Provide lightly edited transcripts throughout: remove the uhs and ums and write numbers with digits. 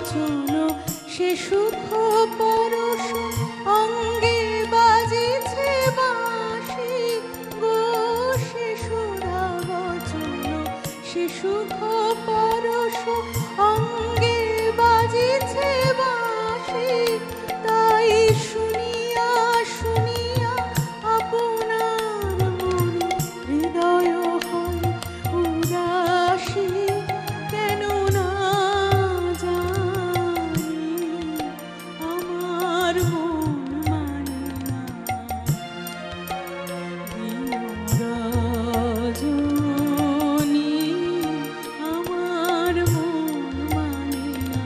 বচন সে সুখ পরশ অঙ্গে বাজিছে বাঁশি গো সে সুধা বচন সে সুখ পরশ অঙ্গে বাজিছে বাঁশি তাই শুনিয়া শুনিয়া আপনার মনে হৃদয় হয় উদাসী কেন না জানি আমার মন মানে না রজনী আমার মন মানে না।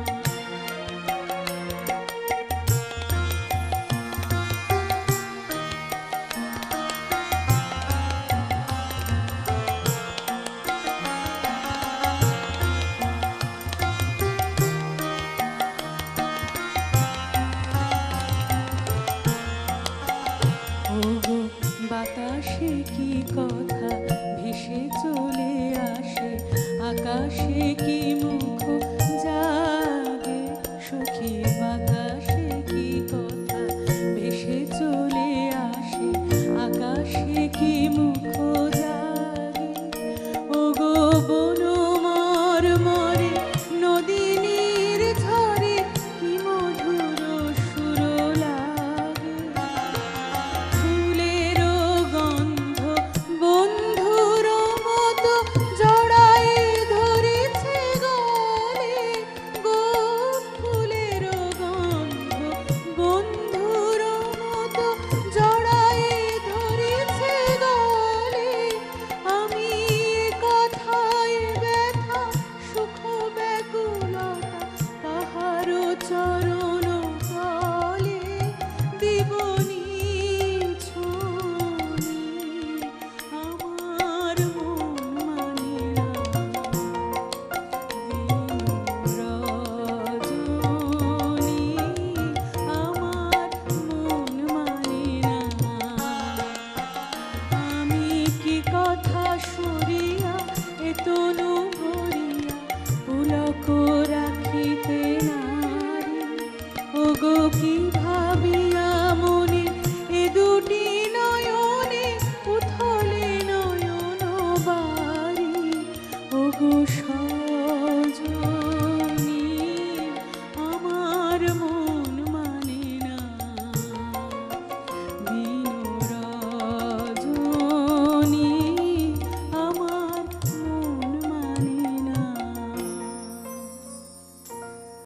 ওগো বাতাসে কি কথা ভেসে চলে আসে আকাশে কি